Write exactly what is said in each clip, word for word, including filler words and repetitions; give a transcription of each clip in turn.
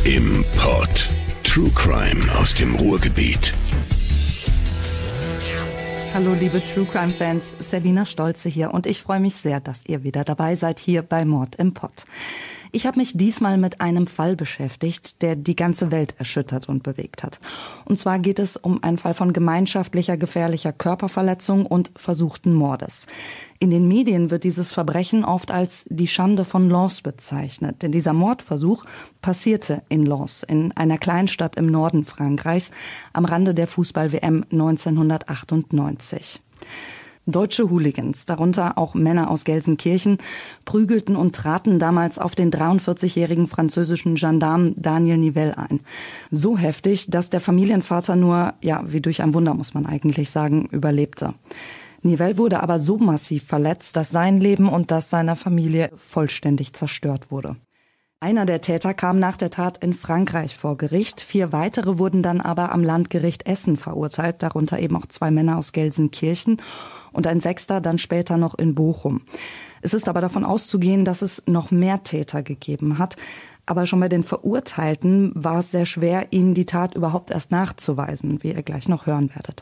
im Pod. True Crime aus dem Ruhrgebiet. Hallo liebe True Crime Fans, Selina Stolze hier und ich freue mich sehr, dass ihr wieder dabei seid hier bei Mord im Pod. Ich habe mich diesmal mit einem Fall beschäftigt, der die ganze Welt erschüttert und bewegt hat. Und zwar geht es um einen Fall von gemeinschaftlicher gefährlicher Körperverletzung und versuchten Mordes. In den Medien wird dieses Verbrechen oft als die Schande von Lens bezeichnet. Denn dieser Mordversuch passierte in Lens, in einer Kleinstadt im Norden Frankreichs, am Rande der Fußball-W M neunzehnhundertachtundneunzig. Deutsche Hooligans, darunter auch Männer aus Gelsenkirchen, prügelten und traten damals auf den dreiundvierzigjährigen französischen Gendarmen Daniel Nivelle ein. So heftig, dass der Familienvater nur, ja, wie durch ein Wunder muss man eigentlich sagen, überlebte. Nivelle wurde aber so massiv verletzt, dass sein Leben und das seiner Familie vollständig zerstört wurde. Einer der Täter kam nach der Tat in Frankreich vor Gericht. Vier weitere wurden dann aber am Landgericht Essen verurteilt, darunter eben auch zwei Männer aus Gelsenkirchen und ein Sechster dann später noch in Bochum. Es ist aber davon auszugehen, dass es noch mehr Täter gegeben hat. Aber schon bei den Verurteilten war es sehr schwer, ihnen die Tat überhaupt erst nachzuweisen, wie ihr gleich noch hören werdet.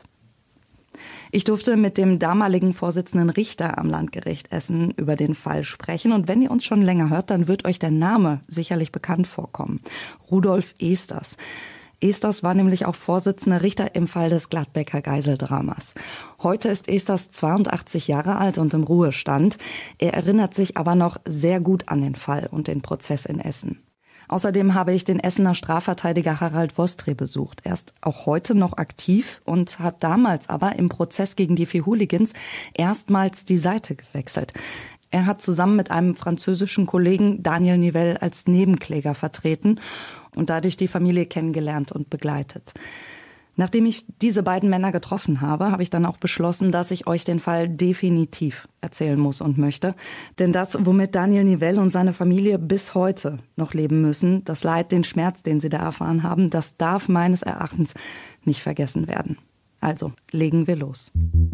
Ich durfte mit dem damaligen Vorsitzenden Richter am Landgericht Essen über den Fall sprechen. Und wenn ihr uns schon länger hört, dann wird euch der Name sicherlich bekannt vorkommen. Rudolf Esters. Esters war nämlich auch Vorsitzender Richter im Fall des Gladbecker Geiseldramas. Heute ist Esters zweiundachtzig Jahre alt und im Ruhestand. Er erinnert sich aber noch sehr gut an den Fall und den Prozess in Essen. Außerdem habe ich den Essener Strafverteidiger Harald Vostre besucht. Er ist auch heute noch aktiv und hat damals aber im Prozess gegen die vier Hooligans erstmals die Seite gewechselt. Er hat zusammen mit einem französischen Kollegen Daniel Nivelle als Nebenkläger vertreten und dadurch die Familie kennengelernt und begleitet. Nachdem ich diese beiden Männer getroffen habe, habe ich dann auch beschlossen, dass ich euch den Fall definitiv erzählen muss und möchte. Denn das, womit Daniel Nivelle und seine Familie bis heute noch leben müssen, das Leid, den Schmerz, den sie da erfahren haben, das darf meines Erachtens nicht vergessen werden. Also, legen wir los.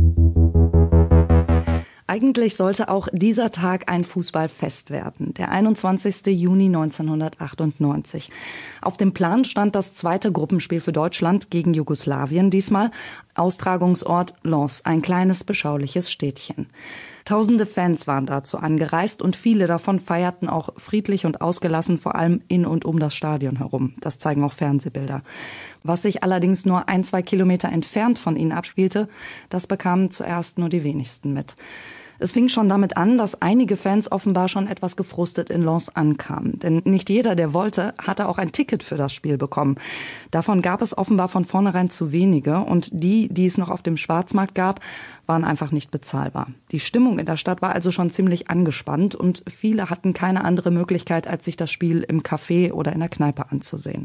Eigentlich sollte auch dieser Tag ein Fußballfest werden, der einundzwanzigster Juni neunzehnhundertachtundneunzig. Auf dem Plan stand das zweite Gruppenspiel für Deutschland gegen Jugoslawien, diesmal Austragungsort Lens, ein kleines, beschauliches Städtchen. Tausende Fans waren dazu angereist und viele davon feierten auch friedlich und ausgelassen, vor allem in und um das Stadion herum. Das zeigen auch Fernsehbilder. Was sich allerdings nur ein, zwei Kilometer entfernt von ihnen abspielte, das bekamen zuerst nur die wenigsten mit. Es fing schon damit an, dass einige Fans offenbar schon etwas gefrustet in Lens ankamen. Denn nicht jeder, der wollte, hatte auch ein Ticket für das Spiel bekommen. Davon gab es offenbar von vornherein zu wenige. Und die, die es noch auf dem Schwarzmarkt gab, waren einfach nicht bezahlbar. Die Stimmung in der Stadt war also schon ziemlich angespannt. Und viele hatten keine andere Möglichkeit, als sich das Spiel im Café oder in der Kneipe anzusehen.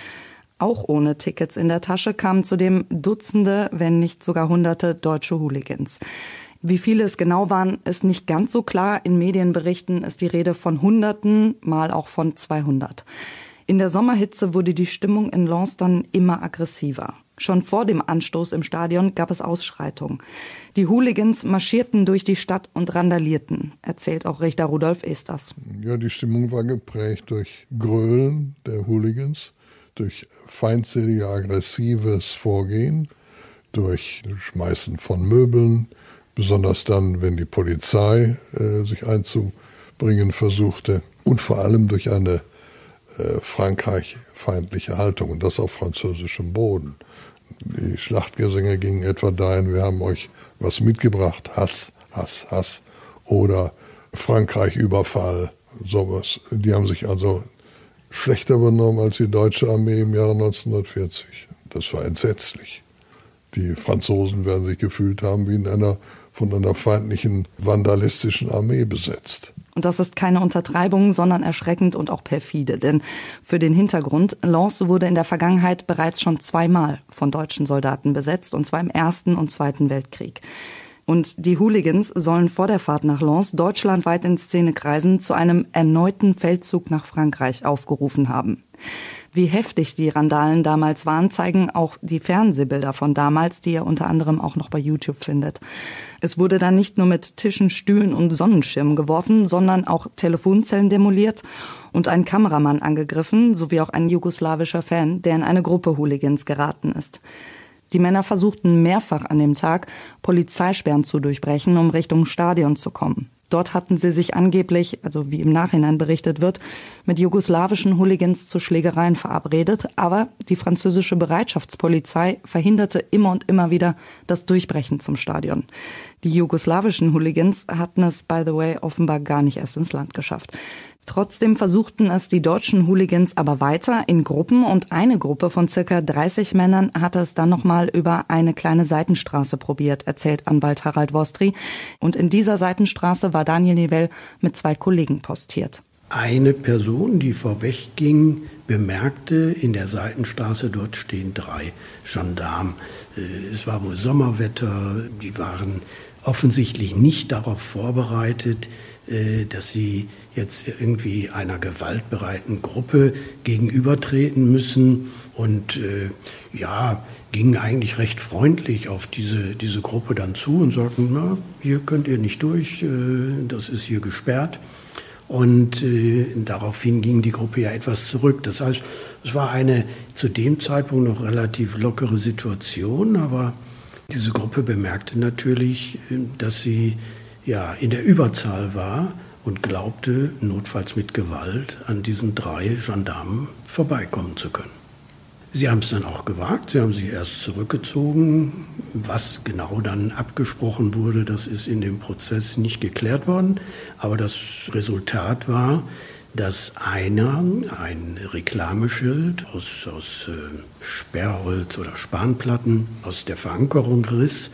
Auch ohne Tickets in der Tasche kamen zudem Dutzende, wenn nicht sogar Hunderte deutsche Hooligans. Wie viele es genau waren, ist nicht ganz so klar. In Medienberichten ist die Rede von Hunderten, mal auch von zweihundert. In der Sommerhitze wurde die Stimmung in Lens dann immer aggressiver. Schon vor dem Anstoß im Stadion gab es Ausschreitungen. Die Hooligans marschierten durch die Stadt und randalierten, erzählt auch Richter Rudolf Esters. Ja, die Stimmung war geprägt durch Grölen der Hooligans, durch feindseliger, aggressives Vorgehen, durch Schmeißen von Möbeln, besonders dann, wenn die Polizei äh, sich einzubringen versuchte und vor allem durch eine äh, Frankreich-feindliche Haltung und das auf französischem Boden. Die Schlachtgesänge gingen etwa dahin, wir haben euch was mitgebracht, Hass, Hass, Hass oder Frankreich-Überfall, sowas. Die haben sich also schlechter benommen als die deutsche Armee im Jahre neunzehnhundertvierzig. Das war entsetzlich. Die Franzosen werden sich gefühlt haben wie in einer von einer feindlichen, vandalistischen Armee besetzt. Und das ist keine Untertreibung, sondern erschreckend und auch perfide. Denn für den Hintergrund, Lens wurde in der Vergangenheit bereits schon zweimal von deutschen Soldaten besetzt, und zwar im Ersten und Zweiten Weltkrieg. Und die Hooligans sollen vor der Fahrt nach Lens deutschlandweit in Szenekreisen zu einem erneuten Feldzug nach Frankreich aufgerufen haben. Wie heftig die Randalen damals waren, zeigen auch die Fernsehbilder von damals, die ihr unter anderem auch noch bei YouTube findet. Es wurde dann nicht nur mit Tischen, Stühlen und Sonnenschirmen geworfen, sondern auch Telefonzellen demoliert und ein Kameramann angegriffen, sowie auch ein jugoslawischer Fan, der in eine Gruppe Hooligans geraten ist. Die Männer versuchten mehrfach an dem Tag, Polizeisperren zu durchbrechen, um Richtung Stadion zu kommen. Dort hatten sie sich angeblich, also wie im Nachhinein berichtet wird, mit jugoslawischen Hooligans zu Schlägereien verabredet. Aber die französische Bereitschaftspolizei verhinderte immer und immer wieder das Durchbrechen zum Stadion. Die jugoslawischen Hooligans hatten es, by the way, offenbar gar nicht erst ins Land geschafft. Trotzdem versuchten es die deutschen Hooligans aber weiter in Gruppen und eine Gruppe von circa dreißig Männern hatte es dann nochmal über eine kleine Seitenstraße probiert, erzählt Anwalt Harald Wostry. Und in dieser Seitenstraße war Daniel Nivelle mit zwei Kollegen postiert. Eine Person, die vorwegging, bemerkte in der Seitenstraße, dort stehen drei Gendarmen. Es war wohl Sommerwetter, die waren offensichtlich nicht darauf vorbereitet, dass sie jetzt irgendwie einer gewaltbereiten Gruppe gegenübertreten müssen und äh, ja, gingen eigentlich recht freundlich auf diese, diese Gruppe dann zu und sagten, na, hier könnt ihr nicht durch, äh, das ist hier gesperrt. Und äh, daraufhin ging die Gruppe ja etwas zurück. Das heißt, es war eine zu dem Zeitpunkt noch relativ lockere Situation, aber diese Gruppe bemerkte natürlich, dass sie ja in der Überzahl war und glaubte, notfalls mit Gewalt an diesen drei Gendarmen vorbeikommen zu können. Sie haben es dann auch gewagt, sie haben sich erst zurückgezogen. Was genau dann abgesprochen wurde, das ist in dem Prozess nicht geklärt worden. Aber das Resultat war, dass einer ein Reklameschild aus, aus äh, Sperrholz oder Spanplatten aus der Verankerung riss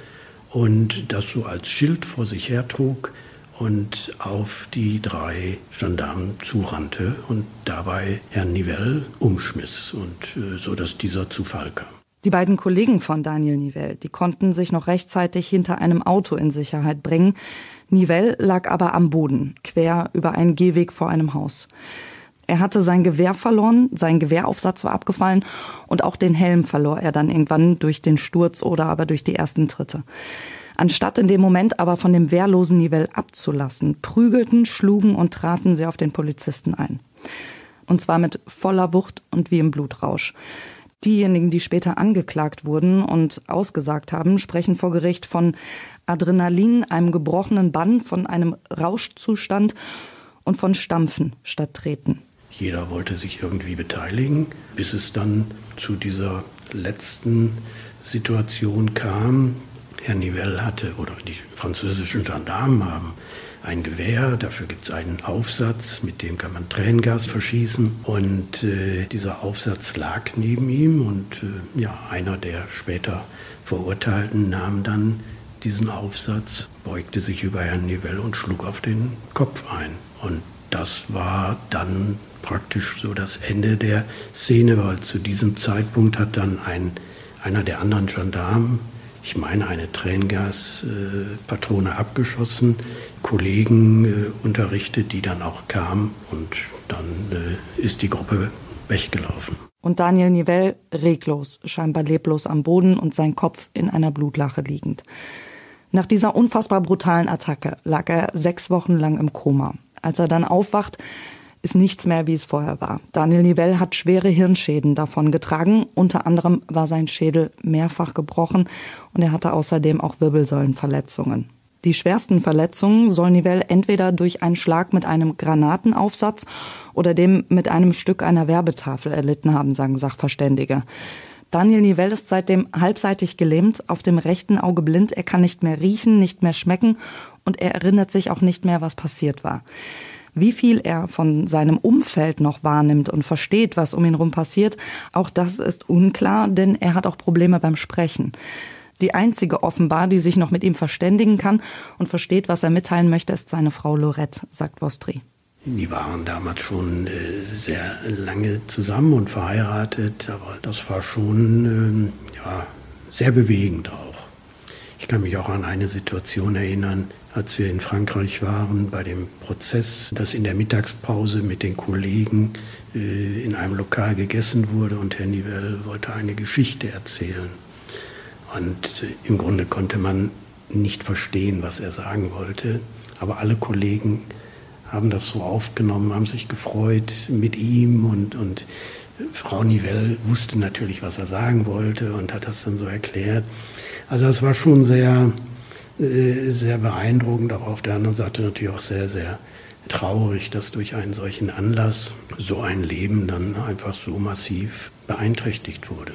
und das so als Schild vor sich hertrug und auf die drei Gendarmen zurannte und dabei Herrn Nivelle umschmiss und äh, so, dass dieser zu Fall kam. Die beiden Kollegen von Daniel Nivelle, die konnten sich noch rechtzeitig hinter einem Auto in Sicherheit bringen. Nivelle lag aber am Boden, quer über einen Gehweg vor einem Haus. Er hatte sein Gewehr verloren, sein Gewehraufsatz war abgefallen und auch den Helm verlor er dann irgendwann durch den Sturz oder aber durch die ersten Tritte. Anstatt in dem Moment aber von dem wehrlosen Nivelle abzulassen, prügelten, schlugen und traten sie auf den Polizisten ein. Und zwar mit voller Wucht und wie im Blutrausch. Diejenigen, die später angeklagt wurden und ausgesagt haben, sprechen vor Gericht von Adrenalin, einem gebrochenen Band, von einem Rauschzustand und von Stampfen statt Treten. Jeder wollte sich irgendwie beteiligen, bis es dann zu dieser letzten Situation kam. Herr Nivelle hatte, oder die französischen Gendarmen haben ein Gewehr, dafür gibt es einen Aufsatz, mit dem kann man Tränengas verschießen. Und äh, dieser Aufsatz lag neben ihm und äh, ja, einer der später Verurteilten nahm dann diesen Aufsatz, beugte sich über Herrn Nivelle und schlug auf den Kopf ein. Und das war dann praktisch so das Ende der Szene, weil zu diesem Zeitpunkt hat dann ein, einer der anderen Gendarmen, ich meine, eine Tränengaspatrone äh, abgeschossen, Kollegen äh, unterrichtet, die dann auch kamen und dann äh, ist die Gruppe weggelaufen. Und Daniel Nivelle reglos, scheinbar leblos am Boden und sein Kopf in einer Blutlache liegend. Nach dieser unfassbar brutalen Attacke lag er sechs Wochen lang im Koma. Als er dann aufwacht, ist nichts mehr, wie es vorher war. Daniel Nivelle hat schwere Hirnschäden davon getragen. Unter anderem war sein Schädel mehrfach gebrochen und er hatte außerdem auch Wirbelsäulenverletzungen. Die schwersten Verletzungen soll Nivelle entweder durch einen Schlag mit einem Granatenaufsatz oder dem mit einem Stück einer Werbetafel erlitten haben, sagen Sachverständige. Daniel Nivelle ist seitdem halbseitig gelähmt, auf dem rechten Auge blind. Er kann nicht mehr riechen, nicht mehr schmecken und er erinnert sich auch nicht mehr, was passiert war. Wie viel er von seinem Umfeld noch wahrnimmt und versteht, was um ihn herum passiert, auch das ist unklar, denn er hat auch Probleme beim Sprechen. Die einzige offenbar, die sich noch mit ihm verständigen kann und versteht, was er mitteilen möchte, ist seine Frau Lorette, sagt Wostry. Die waren damals schon äh, sehr lange zusammen und verheiratet, aber das war schon äh, ja, sehr bewegend auch. Ich kann mich auch an eine Situation erinnern, als wir in Frankreich waren, bei dem Prozess, dass in der Mittagspause mit den Kollegen äh, in einem Lokal gegessen wurde und Herr Nivelle wollte eine Geschichte erzählen. Und äh, im Grunde konnte man nicht verstehen, was er sagen wollte, aber alle Kollegen haben das so aufgenommen, haben sich gefreut mit ihm und, und Frau Nivelle wusste natürlich, was er sagen wollte und hat das dann so erklärt. Also es war schon sehr, sehr beeindruckend, aber auf der anderen Seite natürlich auch sehr, sehr traurig, dass durch einen solchen Anlass so ein Leben dann einfach so massiv beeinträchtigt wurde.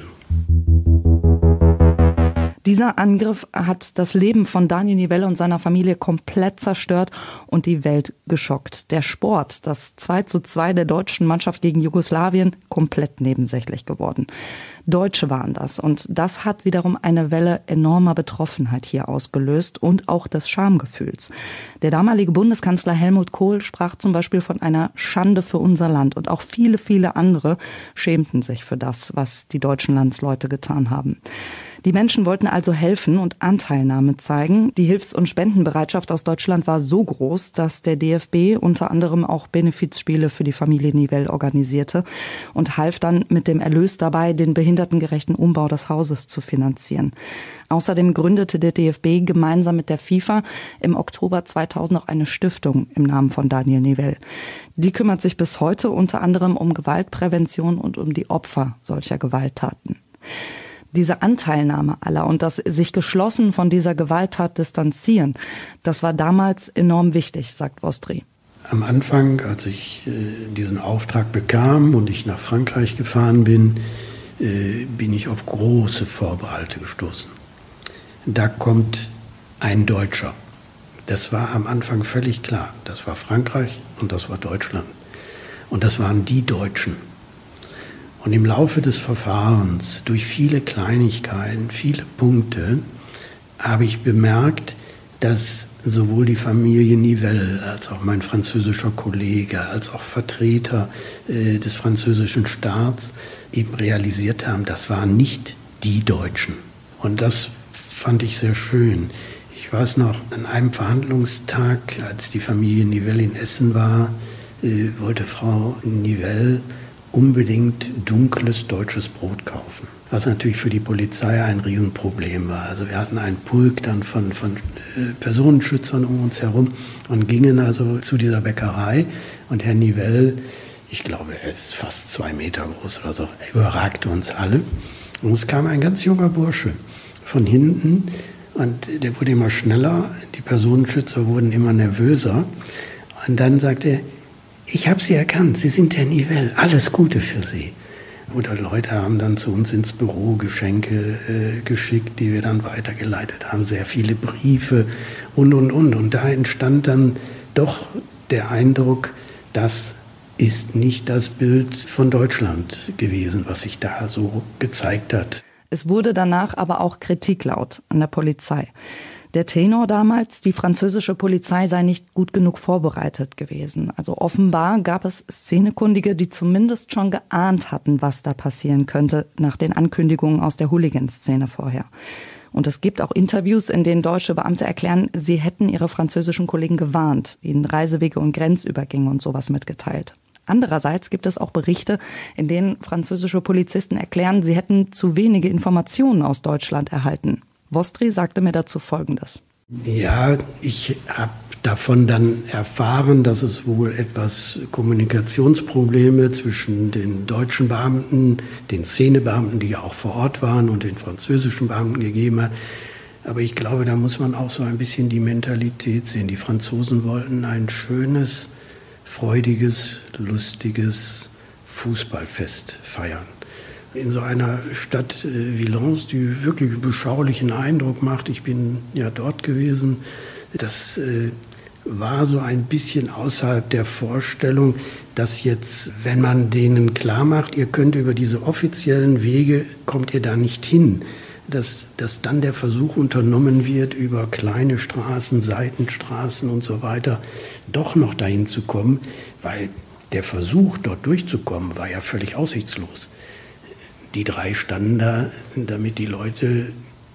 Dieser Angriff hat das Leben von Daniel Nivelle und seiner Familie komplett zerstört und die Welt geschockt. Der Sport, das zwei zu zwei der deutschen Mannschaft gegen Jugoslawien, komplett nebensächlich geworden. Deutsche waren das und das hat wiederum eine Welle enormer Betroffenheit hier ausgelöst und auch des Schamgefühls. Der damalige Bundeskanzler Helmut Kohl sprach zum Beispiel von einer Schande für unser Land und auch viele, viele andere schämten sich für das, was die deutschen Landsleute getan haben. Die Menschen wollten also helfen und Anteilnahme zeigen. Die Hilfs- und Spendenbereitschaft aus Deutschland war so groß, dass der D F B unter anderem auch Benefizspiele für die Familie Nivelle organisierte und half dann mit dem Erlös dabei, den behindertengerechten Umbau des Hauses zu finanzieren. Außerdem gründete der D F B gemeinsam mit der FIFA im Oktober zweitausend auch eine Stiftung im Namen von Daniel Nivelle. Die kümmert sich bis heute unter anderem um Gewaltprävention und um die Opfer solcher Gewalttaten. Diese Anteilnahme aller und das sich geschlossen von dieser Gewalttat distanzieren, das war damals enorm wichtig, sagt Vostri. Am Anfang, als ich äh, diesen Auftrag bekam und ich nach Frankreich gefahren bin, äh, bin ich auf große Vorbehalte gestoßen. Da kommt ein Deutscher. Das war am Anfang völlig klar. Das war Frankreich und das war Deutschland. Und das waren die Deutschen. Und im Laufe des Verfahrens, durch viele Kleinigkeiten, viele Punkte, habe ich bemerkt, dass sowohl die Familie Nivelle als auch mein französischer Kollege, als auch Vertreter äh, des französischen Staats eben realisiert haben, das waren nicht die Deutschen. Und das fand ich sehr schön. Ich weiß noch, an einem Verhandlungstag, als die Familie Nivelle in Essen war, äh, wollte Frau Nivelle unbedingt dunkles deutsches Brot kaufen. Was natürlich für die Polizei ein Riesenproblem war. Also wir hatten einen Pulk dann von, von äh, Personenschützern um uns herum und gingen also zu dieser Bäckerei. Und Herr Nivelle, ich glaube, er ist fast zwei Meter groß oder so, überragte uns alle. Und es kam ein ganz junger Bursche von hinten und der wurde immer schneller. Die Personenschützer wurden immer nervöser. Und dann sagte er, ich habe Sie erkannt, Sie sind Herr Nivelle, alles Gute für Sie. Oder Leute haben dann zu uns ins Büro Geschenke äh, geschickt, die wir dann weitergeleitet haben, sehr viele Briefe und, und, und. Und da entstand dann doch der Eindruck, das ist nicht das Bild von Deutschland gewesen, was sich da so gezeigt hat. Es wurde danach aber auch Kritik laut an der Polizei. Der Tenor damals, die französische Polizei sei nicht gut genug vorbereitet gewesen. Also offenbar gab es Szenekundige, die zumindest schon geahnt hatten, was da passieren könnte, nach den Ankündigungen aus der Hooligan-Szene vorher. Und es gibt auch Interviews, in denen deutsche Beamte erklären, sie hätten ihre französischen Kollegen gewarnt, ihnen Reisewege und Grenzübergänge und sowas mitgeteilt. Andererseits gibt es auch Berichte, in denen französische Polizisten erklären, sie hätten zu wenige Informationen aus Deutschland erhalten. Vostri sagte mir dazu Folgendes. Ja, ich habe davon dann erfahren, dass es wohl etwas Kommunikationsprobleme zwischen den deutschen Beamten, den Szenebeamten, die ja auch vor Ort waren, und den französischen Beamten gegeben hat. Aber ich glaube, da muss man auch so ein bisschen die Mentalität sehen. Die Franzosen wollten ein schönes, freudiges, lustiges Fußballfest feiern. In so einer Stadt wie Lens, die wirklich einen beschaulichen Eindruck macht, ich bin ja dort gewesen, das äh, war so ein bisschen außerhalb der Vorstellung, dass jetzt, wenn man denen klar macht, ihr könnt über diese offiziellen Wege, kommt ihr da nicht hin, dass, dass dann der Versuch unternommen wird, über kleine Straßen, Seitenstraßen und so weiter, doch noch dahin zu kommen, weil der Versuch, dort durchzukommen, war ja völlig aussichtslos. Die drei standen da, damit die Leute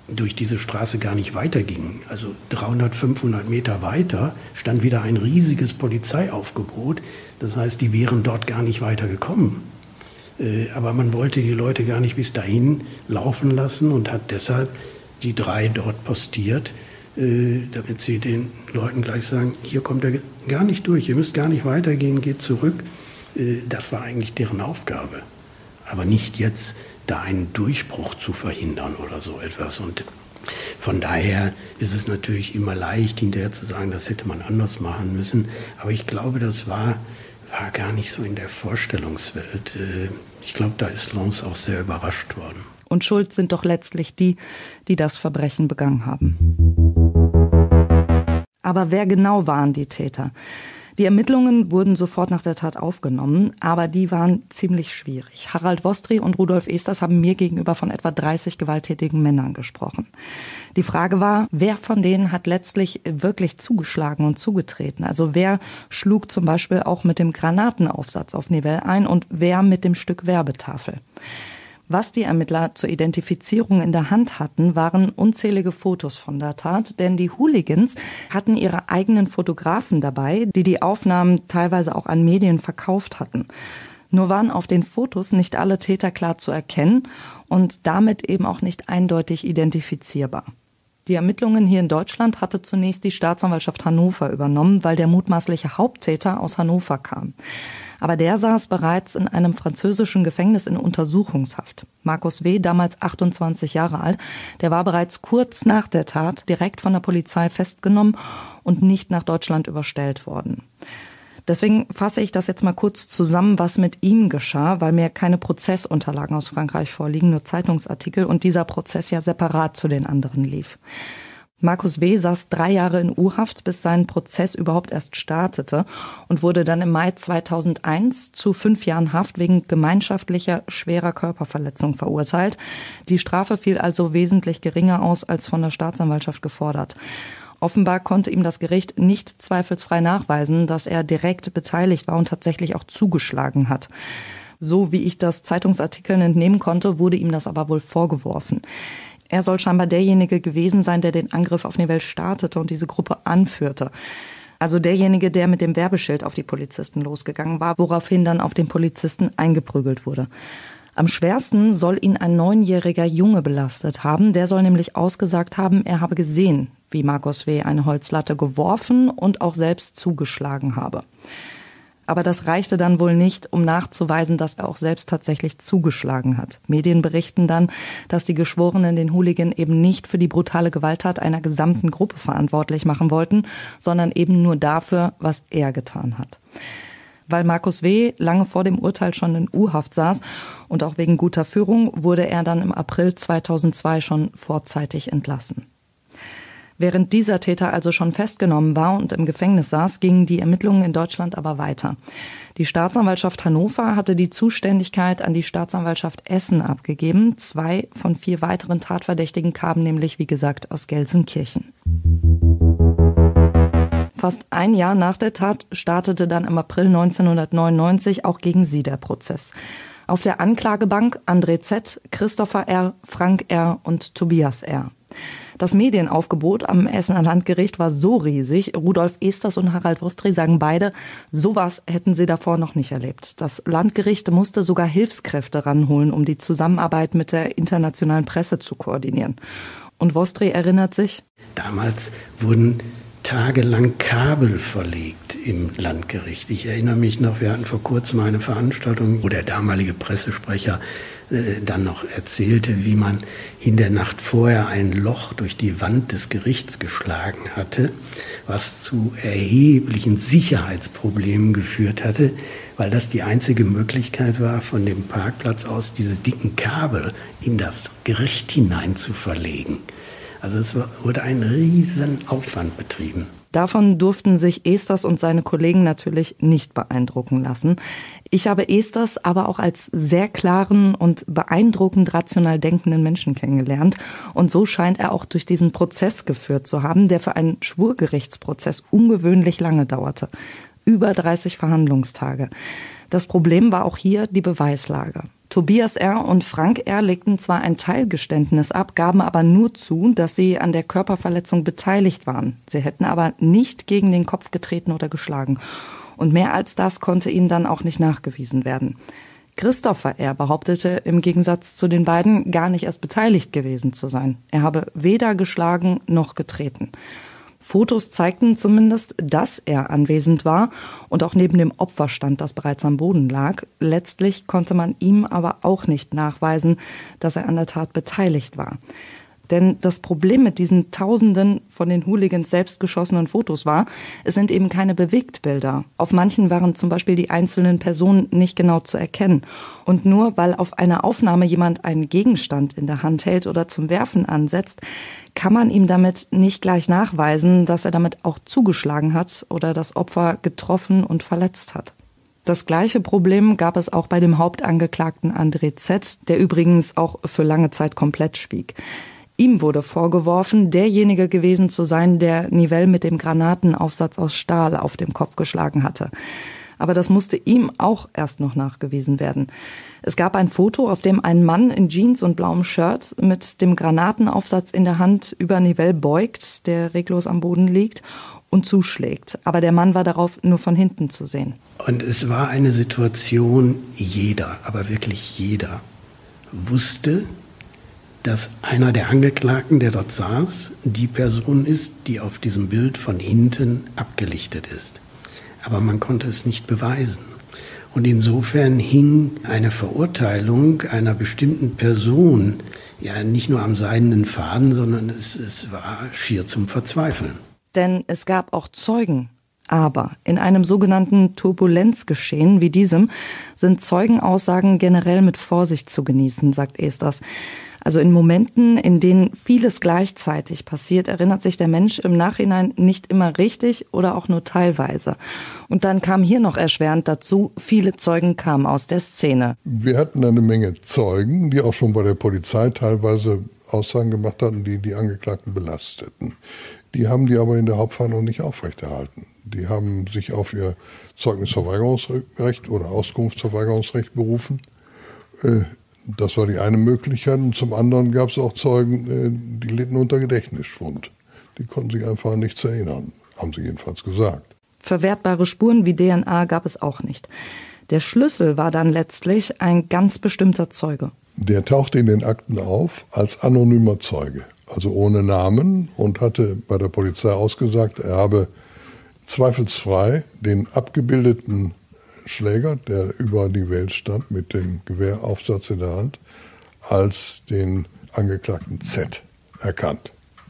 durch diese Straße gar nicht weitergingen. Also dreihundert, fünfhundert Meter weiter stand wieder ein riesiges Polizeiaufgebot. Das heißt, die wären dort gar nicht weitergekommen. Aber man wollte die Leute gar nicht bis dahin laufen lassen und hat deshalb die drei dort postiert, damit sie den Leuten gleich sagen, hier kommt er gar nicht durch, ihr müsst gar nicht weitergehen, geht zurück. Das war eigentlich deren Aufgabe. Aber nicht jetzt da einen Durchbruch zu verhindern oder so etwas. Und von daher ist es natürlich immer leicht, hinterher zu sagen, das hätte man anders machen müssen. Aber ich glaube, das war, war gar nicht so in der Vorstellungswelt. Ich glaube, da ist Lens auch sehr überrascht worden. Und schuld sind doch letztlich die, die das Verbrechen begangen haben. Aber wer genau waren die Täter? Die Ermittlungen wurden sofort nach der Tat aufgenommen, aber die waren ziemlich schwierig. Harald Vostry und Rudolf Esters haben mir gegenüber von etwa dreißig gewalttätigen Männern gesprochen. Die Frage war, wer von denen hat letztlich wirklich zugeschlagen und zugetreten? Also wer schlug zum Beispiel auch mit dem Granatenaufsatz auf Nivelle ein und wer mit dem Stück Werbetafel? Was die Ermittler zur Identifizierung in der Hand hatten, waren unzählige Fotos von der Tat, denn die Hooligans hatten ihre eigenen Fotografen dabei, die die Aufnahmen teilweise auch an Medien verkauft hatten. Nur waren auf den Fotos nicht alle Täter klar zu erkennen und damit eben auch nicht eindeutig identifizierbar. Die Ermittlungen hier in Deutschland hatte zunächst die Staatsanwaltschaft Hannover übernommen, weil der mutmaßliche Haupttäter aus Hannover kam. Aber der saß bereits in einem französischen Gefängnis in Untersuchungshaft. Markus W., damals achtundzwanzig Jahre alt, der war bereits kurz nach der Tat direkt von der Polizei festgenommen und nicht nach Deutschland überstellt worden. Deswegen fasse ich das jetzt mal kurz zusammen, was mit ihm geschah, weil mir keine Prozessunterlagen aus Frankreich vorliegen, nur Zeitungsartikel und dieser Prozess ja separat zu den anderen lief. Markus W. saß drei Jahre in U-Haft, bis sein Prozess überhaupt erst startete und wurde dann im Mai zweitausendeins zu fünf Jahren Haft wegen gemeinschaftlicher schwerer Körperverletzung verurteilt. Die Strafe fiel also wesentlich geringer aus als von der Staatsanwaltschaft gefordert. Offenbar konnte ihm das Gericht nicht zweifelsfrei nachweisen, dass er direkt beteiligt war und tatsächlich auch zugeschlagen hat. So wie ich das Zeitungsartikeln entnehmen konnte, wurde ihm das aber wohl vorgeworfen. Er soll scheinbar derjenige gewesen sein, der den Angriff auf Nivelle startete und diese Gruppe anführte. Also derjenige, der mit dem Werbeschild auf die Polizisten losgegangen war, woraufhin dann auf den Polizisten eingeprügelt wurde. Am schwersten soll ihn ein neunjähriger Junge belastet haben. Der soll nämlich ausgesagt haben, er habe gesehen, wie Markus W. eine Holzlatte geworfen und auch selbst zugeschlagen habe. Aber das reichte dann wohl nicht, um nachzuweisen, dass er auch selbst tatsächlich zugeschlagen hat. Medien berichten dann, dass die Geschworenen den Hooligan eben nicht für die brutale Gewalttat einer gesamten Gruppe verantwortlich machen wollten, sondern eben nur dafür, was er getan hat. Weil Markus W. lange vor dem Urteil schon in U-Haft saß und auch wegen guter Führung, wurde er dann im April zweitausendzwei schon vorzeitig entlassen. Während dieser Täter also schon festgenommen war und im Gefängnis saß, gingen die Ermittlungen in Deutschland aber weiter. Die Staatsanwaltschaft Hannover hatte die Zuständigkeit an die Staatsanwaltschaft Essen abgegeben. Zwei von vier weiteren Tatverdächtigen kamen nämlich, wie gesagt, aus Gelsenkirchen. Fast ein Jahr nach der Tat startete dann im April neunzehnhundertneunundneunzig auch gegen sie der Prozess. Auf der Anklagebank André Z., Christopher R., Frank R. und Tobias R. Das Medienaufgebot am Essener Landgericht war so riesig, Rudolf Esters und Harald Vostry sagen beide, sowas hätten sie davor noch nicht erlebt. Das Landgericht musste sogar Hilfskräfte ranholen, um die Zusammenarbeit mit der internationalen Presse zu koordinieren. Und Vostry erinnert sich: Damals wurden tagelang Kabel verlegt im Landgericht. Ich erinnere mich noch, wir hatten vor kurzem eine Veranstaltung, wo der damalige Pressesprecher äh, dann noch erzählte, wie man in der Nacht vorher ein Loch durch die Wand des Gerichts geschlagen hatte, was zu erheblichen Sicherheitsproblemen geführt hatte, weil das die einzige Möglichkeit war, von dem Parkplatz aus diese dicken Kabel in das Gericht hinein zu verlegen. Also es wurde ein riesen Aufwand betrieben. Davon durften sich Esters und seine Kollegen natürlich nicht beeindrucken lassen. Ich habe Esters aber auch als sehr klaren und beeindruckend rational denkenden Menschen kennengelernt. Und so scheint er auch durch diesen Prozess geführt zu haben, der für einen Schwurgerichtsprozess ungewöhnlich lange dauerte. Über dreißig Verhandlungstage. Das Problem war auch hier die Beweislage. Tobias R. und Frank R. legten zwar ein Teilgeständnis ab, gaben aber nur zu, dass sie an der Körperverletzung beteiligt waren. Sie hätten aber nicht gegen den Kopf getreten oder geschlagen. Und mehr als das konnte ihnen dann auch nicht nachgewiesen werden. Christopher R. behauptete im Gegensatz zu den beiden gar nicht erst beteiligt gewesen zu sein. Er habe weder geschlagen noch getreten. Fotos zeigten zumindest, dass er anwesend war und auch neben dem Opfer stand, das bereits am Boden lag. Letztlich konnte man ihm aber auch nicht nachweisen, dass er an der Tat beteiligt war. Denn das Problem mit diesen Tausenden von den Hooligans selbst geschossenen Fotos war, es sind eben keine Bewegtbilder. Auf manchen waren zum Beispiel die einzelnen Personen nicht genau zu erkennen. Und nur weil auf einer Aufnahme jemand einen Gegenstand in der Hand hält oder zum Werfen ansetzt, kann man ihm damit nicht gleich nachweisen, dass er damit auch zugeschlagen hat oder das Opfer getroffen und verletzt hat. Das gleiche Problem gab es auch bei dem Hauptangeklagten André Z., der übrigens auch für lange Zeit komplett schwieg. Ihm wurde vorgeworfen, derjenige gewesen zu sein, der Nivelle mit dem Granatenaufsatz aus Stahl auf dem Kopf geschlagen hatte. Aber das musste ihm auch erst noch nachgewiesen werden. Es gab ein Foto, auf dem ein Mann in Jeans und blauem Shirt mit dem Granatenaufsatz in der Hand über Nivelle beugt, der reglos am Boden liegt, und zuschlägt. Aber der Mann war darauf nur von hinten zu sehen. Und es war eine Situation, jeder, aber wirklich jeder, wusste, dass einer der Angeklagten, der dort saß, die Person ist, die auf diesem Bild von hinten abgelichtet ist. Aber man konnte es nicht beweisen. Und insofern hing eine Verurteilung einer bestimmten Person ja nicht nur am seidenen Faden, sondern es, es war schier zum Verzweifeln. Denn es gab auch Zeugen. Aber in einem sogenannten Turbulenzgeschehen wie diesem sind Zeugenaussagen generell mit Vorsicht zu genießen, sagt Esters. Also in Momenten, in denen vieles gleichzeitig passiert, erinnert sich der Mensch im Nachhinein nicht immer richtig oder auch nur teilweise. Und dann kam hier noch erschwerend dazu, viele Zeugen kamen aus der Szene. Wir hatten eine Menge Zeugen, die auch schon bei der Polizei teilweise Aussagen gemacht hatten, die die Angeklagten belasteten. Die haben die aber in der Hauptverhandlung nicht aufrechterhalten. Die haben sich auf ihr Zeugnisverweigerungsrecht oder Auskunftsverweigerungsrecht berufen. Das war die eine Möglichkeit. Und zum anderen gab es auch Zeugen, die litten unter Gedächtnisschwund. Die konnten sich einfach an nichts erinnern, haben sie jedenfalls gesagt. Verwertbare Spuren wie D N A gab es auch nicht. Der Schlüssel war dann letztlich ein ganz bestimmter Zeuge. Der tauchte in den Akten auf als anonymer Zeuge, also ohne Namen, und hatte bei der Polizei ausgesagt, er habe zweifelsfrei den abgebildeten Schläger, der über Nivelle stand, mit dem Gewehraufsatz in der Hand, als den Angeklagten Z erkannt.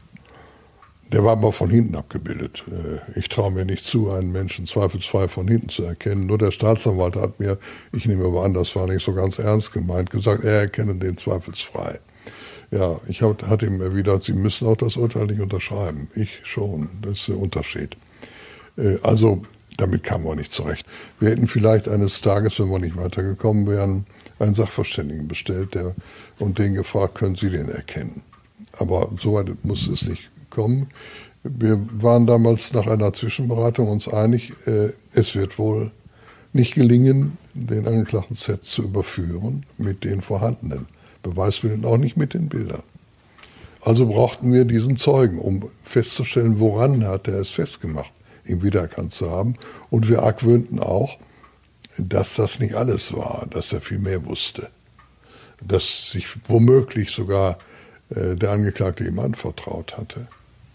Der war aber von hinten abgebildet. Ich traue mir nicht zu, einen Menschen zweifelsfrei von hinten zu erkennen. Nur der Staatsanwalt hat mir, ich nehme aber an, das war nicht so ganz ernst gemeint, gesagt, er erkenne den zweifelsfrei. Ja, ich hatte ihm erwidert, Sie müssen auch das Urteil nicht unterschreiben. Ich schon, das ist der Unterschied. Also damit kamen wir nicht zurecht. Wir hätten vielleicht eines Tages, wenn wir nicht weitergekommen wären, einen Sachverständigen bestellt der, und den gefragt, können Sie den erkennen? Aber so weit muss es nicht kommen. Wir waren damals nach einer Zwischenberatung uns einig, äh, es wird wohl nicht gelingen, den Angeklagten Z zu überführen mit den vorhandenen Beweismitteln, auch nicht mit den Bildern. Also brauchten wir diesen Zeugen, um festzustellen, woran hat er es festgemacht, ihn wiedererkannt zu haben. Und wir argwöhnten auch, dass das nicht alles war, dass er viel mehr wusste. Dass sich womöglich sogar äh, der Angeklagte ihm anvertraut hatte.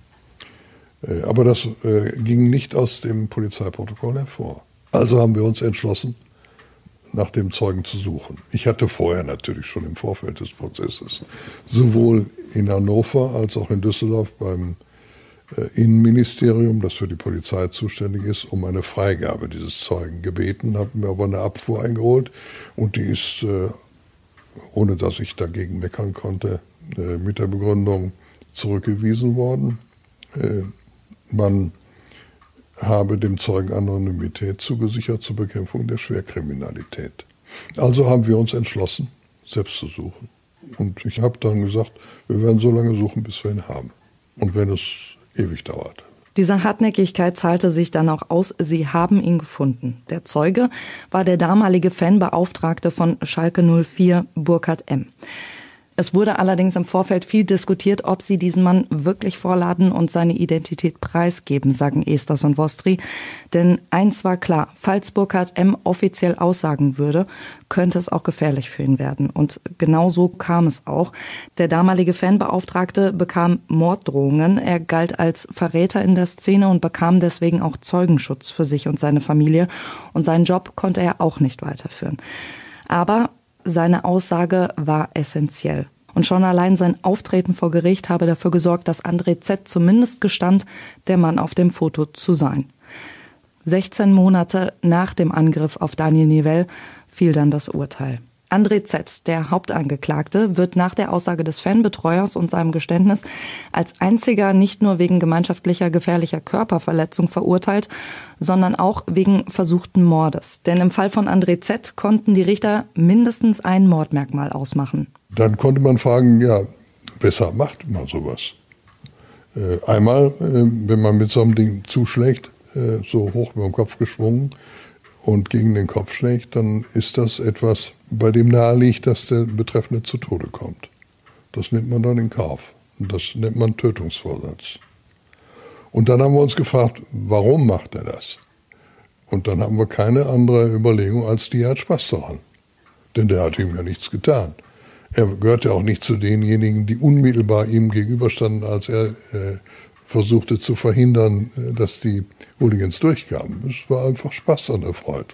Äh, aber das äh, ging nicht aus dem Polizeiprotokoll hervor. Also haben wir uns entschlossen, nach dem Zeugen zu suchen. Ich hatte vorher natürlich schon im Vorfeld des Prozesses sowohl in Hannover als auch in Düsseldorf beim Innenministerium, das für die Polizei zuständig ist, um eine Freigabe dieses Zeugen gebeten, habe mir aber eine Abfuhr eingeholt und die ist, ohne dass ich dagegen meckern konnte, mit der Begründung zurückgewiesen worden. Man habe dem Zeugen Anonymität zugesichert zur Bekämpfung der Schwerkriminalität. Also haben wir uns entschlossen, selbst zu suchen. Und ich habe dann gesagt, wir werden so lange suchen, bis wir ihn haben. Und wenn es ewig dauert. Diese Hartnäckigkeit zahlte sich dann auch aus, sie haben ihn gefunden. Der Zeuge war der damalige Fanbeauftragte von Schalke null vier, Burkhard M. Es wurde allerdings im Vorfeld viel diskutiert, ob sie diesen Mann wirklich vorladen und seine Identität preisgeben, sagen Esthers und Vostry. Denn eins war klar, falls Burkhard M. offiziell aussagen würde, könnte es auch gefährlich für ihn werden. Und genau so kam es auch. Der damalige Fanbeauftragte bekam Morddrohungen. Er galt als Verräter in der Szene und bekam deswegen auch Zeugenschutz für sich und seine Familie. Und seinen Job konnte er auch nicht weiterführen. Aber seine Aussage war essentiell. Und schon allein sein Auftreten vor Gericht habe dafür gesorgt, dass André Z. zumindest gestand, der Mann auf dem Foto zu sein. sechzehn Monate nach dem Angriff auf Daniel Nivelle fiel dann das Urteil. André Z., der Hauptangeklagte, wird nach der Aussage des Fanbetreuers und seinem Geständnis als einziger nicht nur wegen gemeinschaftlicher gefährlicher Körperverletzung verurteilt, sondern auch wegen versuchten Mordes. Denn im Fall von André Z. konnten die Richter mindestens ein Mordmerkmal ausmachen. Dann konnte man fragen, ja, weshalb macht man sowas? Äh, einmal, äh, wenn man mit so einem Ding zuschlägt, äh, so hoch über den Kopf geschwungen, und gegen den Kopf schlägt, dann ist das etwas, bei dem nahe liegt, dass der Betreffende zu Tode kommt. Das nimmt man dann in Kauf. Und das nennt man Tötungsvorsatz. Und dann haben wir uns gefragt, warum macht er das? Und dann haben wir keine andere Überlegung, als die hat Spaß daran. Denn der hat ihm ja nichts getan. Er gehört ja auch nicht zu denjenigen, die unmittelbar ihm gegenüberstanden, als er äh, versuchte zu verhindern, dass die Hooligans durchkamen. Es war einfach Spaß an der Freude.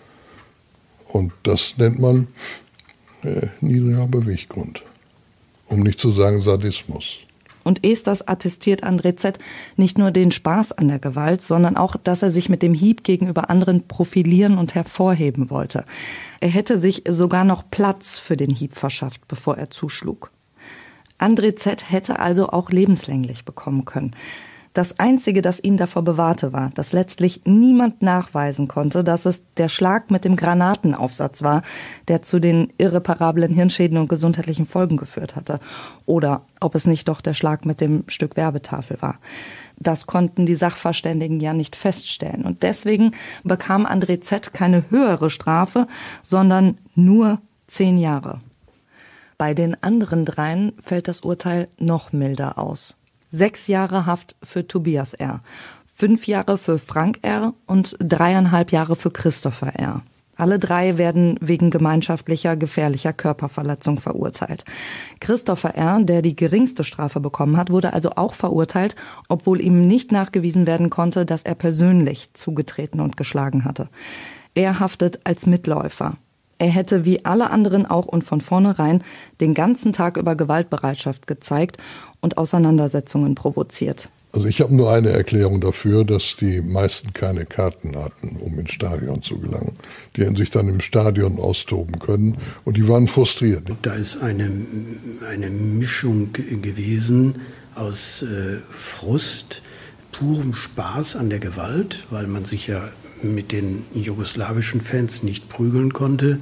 Und das nennt man äh, niedriger Beweggrund. Um nicht zu sagen Sadismus. Und Esthers attestiert André Z. nicht nur den Spaß an der Gewalt, sondern auch, dass er sich mit dem Hieb gegenüber anderen profilieren und hervorheben wollte. Er hätte sich sogar noch Platz für den Hieb verschafft, bevor er zuschlug. André Z. hätte also auch lebenslänglich bekommen können. Das Einzige, das ihn davor bewahrte, war, dass letztlich niemand nachweisen konnte, dass es der Schlag mit dem Granatenaufsatz war, der zu den irreparablen Hirnschäden und gesundheitlichen Folgen geführt hatte. Oder ob es nicht doch der Schlag mit dem Stück Werbetafel war. Das konnten die Sachverständigen ja nicht feststellen. Und deswegen bekam André Z. keine höhere Strafe, sondern nur zehn Jahre. Bei den anderen dreien fällt das Urteil noch milder aus. Sechs Jahre Haft für Tobias R., fünf Jahre für Frank R. und dreieinhalb Jahre für Christopher R. Alle drei werden wegen gemeinschaftlicher gefährlicher Körperverletzung verurteilt. Christopher R., der die geringste Strafe bekommen hat, wurde also auch verurteilt, obwohl ihm nicht nachgewiesen werden konnte, dass er persönlich zugetreten und geschlagen hatte. Er haftet als Mitläufer. Er hätte wie alle anderen auch und von vornherein den ganzen Tag über Gewaltbereitschaft gezeigt und Auseinandersetzungen provoziert. Also ich habe nur eine Erklärung dafür, dass die meisten keine Karten hatten, um ins Stadion zu gelangen. Die hätten sich dann im Stadion austoben können und die waren frustriert. Da ist eine, eine Mischung gewesen aus äh, Frust, purem Spaß an der Gewalt, weil man sich ja mit den jugoslawischen Fans nicht prügeln konnte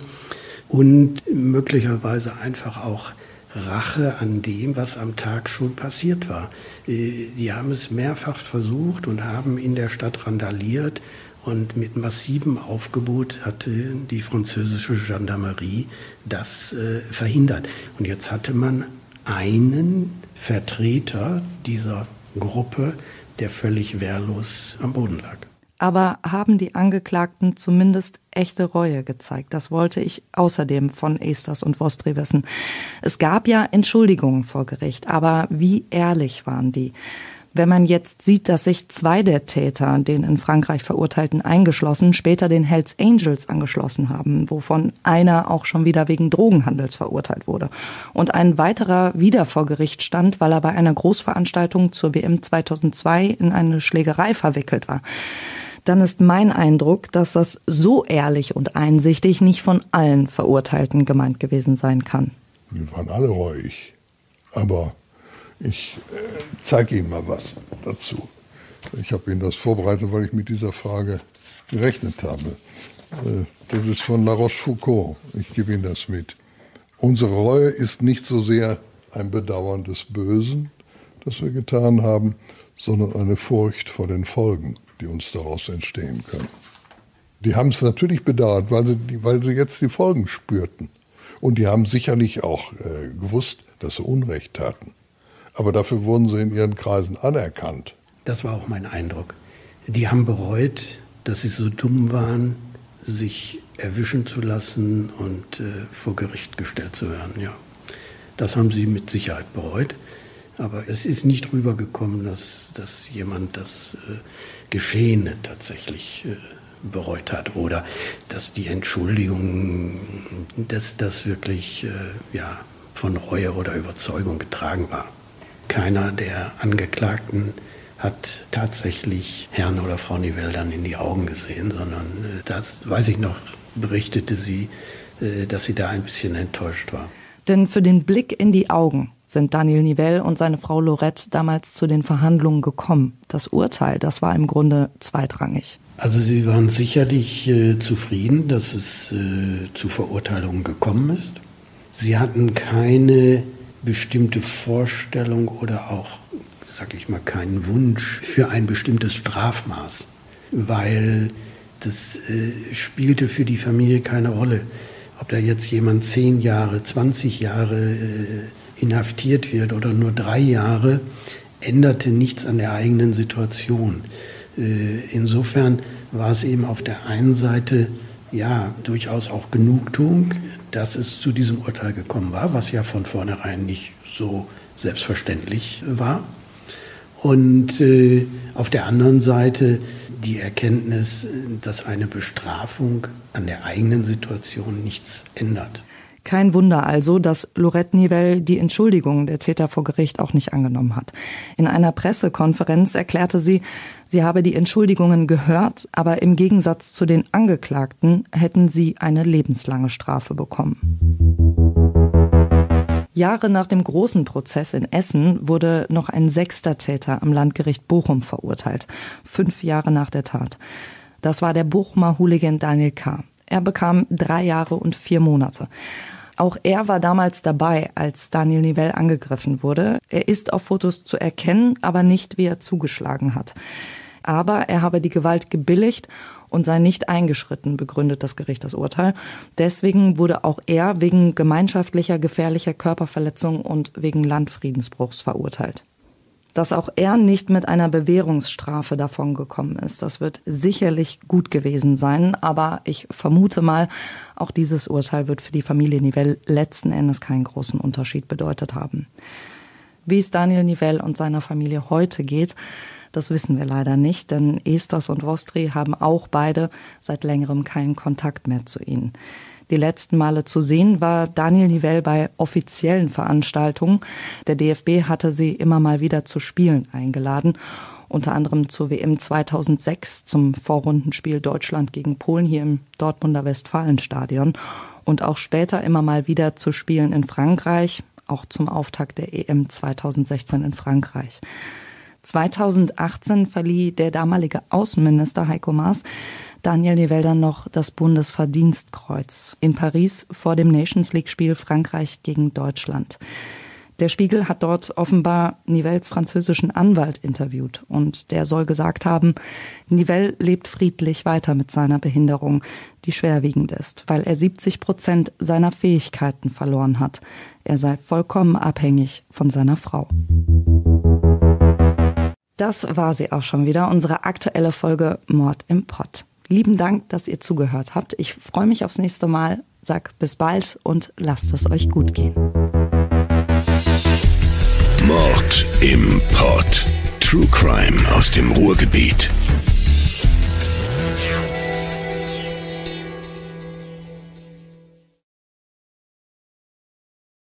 und möglicherweise einfach auch Rache an dem, was am Tag schon passiert war. Die haben es mehrfach versucht und haben in der Stadt randaliert und mit massivem Aufgebot hatte die französische Gendarmerie das äh, verhindert. Und jetzt hatte man einen Vertreter dieser Gruppe, der völlig wehrlos am Boden lag. Aber haben die Angeklagten zumindest echte Reue gezeigt? Das wollte ich außerdem von Esthers und Vostry wissen. Es gab ja Entschuldigungen vor Gericht, aber wie ehrlich waren die? Wenn man jetzt sieht, dass sich zwei der Täter, den in Frankreich Verurteilten eingeschlossen, später den Hells Angels angeschlossen haben, wovon einer auch schon wieder wegen Drogenhandels verurteilt wurde. Und ein weiterer wieder vor Gericht stand, weil er bei einer Großveranstaltung zur W M zweitausendzwei in eine Schlägerei verwickelt war. Dann ist mein Eindruck, dass das so ehrlich und einsichtig nicht von allen Verurteilten gemeint gewesen sein kann. Die waren alle reuig. Aber ich äh, zeige Ihnen mal was dazu. Ich habe Ihnen das vorbereitet, weil ich mit dieser Frage gerechnet habe. Äh, das ist von La Rochefoucauld. Ich gebe Ihnen das mit. Unsere Reue ist nicht so sehr ein Bedauern des Bösen, das wir getan haben, sondern eine Furcht vor den Folgen, die uns daraus entstehen können. Die haben es natürlich bedauert, weil sie, weil sie jetzt die Folgen spürten. Und die haben sicherlich auch äh, gewusst, dass sie Unrecht taten. Aber dafür wurden sie in ihren Kreisen anerkannt. Das war auch mein Eindruck. Die haben bereut, dass sie so dumm waren, sich erwischen zu lassen und äh, vor Gericht gestellt zu werden. Ja, das haben sie mit Sicherheit bereut. Aber es ist nicht rübergekommen, dass, dass jemand das äh, Geschehene tatsächlich äh, bereut hat oder dass die Entschuldigung, dass das wirklich äh, ja, von Reue oder Überzeugung getragen war. Keiner der Angeklagten hat tatsächlich Herrn oder Frau Nivelle dann in die Augen gesehen, sondern äh, das, weiß ich noch, berichtete sie, äh, dass sie da ein bisschen enttäuscht war. Denn für den Blick in die Augen sind Daniel Nivelle und seine Frau Lorette damals zu den Verhandlungen gekommen. Das Urteil, das war im Grunde zweitrangig. Also sie waren sicherlich äh, zufrieden, dass es äh, zu Verurteilungen gekommen ist. Sie hatten keine bestimmte Vorstellung oder auch, sag ich mal, keinen Wunsch für ein bestimmtes Strafmaß, weil das äh, spielte für die Familie keine Rolle. Ob da jetzt jemand zehn Jahre, zwanzig Jahre äh, inhaftiert wird oder nur drei Jahre, änderte nichts an der eigenen Situation. Äh, insofern war es eben auf der einen Seite ja durchaus auch Genugtuung, dass es zu diesem Urteil gekommen war, was ja von vornherein nicht so selbstverständlich war. Und äh, auf der anderen Seite die Erkenntnis, dass eine Bestrafung an der eigenen Situation nichts ändert. Kein Wunder also, dass Lorette Nivelle die Entschuldigung der Täter vor Gericht auch nicht angenommen hat. In einer Pressekonferenz erklärte sie, sie habe die Entschuldigungen gehört, aber im Gegensatz zu den Angeklagten hätten sie eine lebenslange Strafe bekommen. Jahre nach dem großen Prozess in Essen wurde noch ein sechster Täter am Landgericht Bochum verurteilt, fünf Jahre nach der Tat. Das war der Bochumer Hooligan Daniel K. Er bekam drei Jahre und vier Monate. Auch er war damals dabei, als Daniel Nivelle angegriffen wurde. Er ist auf Fotos zu erkennen, aber nicht, wie er zugeschlagen hat. Aber er habe die Gewalt gebilligt und sei nicht eingeschritten, begründet das Gericht das Urteil. Deswegen wurde auch er wegen gemeinschaftlicher gefährlicher Körperverletzung und wegen Landfriedensbruchs verurteilt. Dass auch er nicht mit einer Bewährungsstrafe davongekommen ist, das wird sicherlich gut gewesen sein, aber ich vermute mal, auch dieses Urteil wird für die Familie Nivelle letzten Endes keinen großen Unterschied bedeutet haben. Wie es Daniel Nivelle und seiner Familie heute geht, das wissen wir leider nicht, denn Esthers und Vostri haben auch beide seit längerem keinen Kontakt mehr zu ihnen. Die letzten Male zu sehen war Daniel Nivelle bei offiziellen Veranstaltungen. Der D F B hatte sie immer mal wieder zu Spielen eingeladen, unter anderem zur W M zweitausendsechs zum Vorrundenspiel Deutschland gegen Polen hier im Dortmunder Westfalenstadion und auch später immer mal wieder zu Spielen in Frankreich, auch zum Auftakt der E M zweitausendsechzehn in Frankreich. zweitausendachtzehn verlieh der damalige Außenminister Heiko Maas Daniel Nivelle dann noch das Bundesverdienstkreuz in Paris vor dem Nations-League-Spiel Frankreich gegen Deutschland. Der Spiegel hat dort offenbar Nivelles französischen Anwalt interviewt und der soll gesagt haben, Nivelle lebt friedlich weiter mit seiner Behinderung, die schwerwiegend ist, weil er siebzig Prozent seiner Fähigkeiten verloren hat. Er sei vollkommen abhängig von seiner Frau. Das war sie auch schon wieder, unsere aktuelle Folge Mord im Pott. Lieben Dank, dass ihr zugehört habt. Ich freue mich aufs nächste Mal. Sag bis bald und lasst es euch gut gehen. Mord im Pott. True Crime aus dem Ruhrgebiet.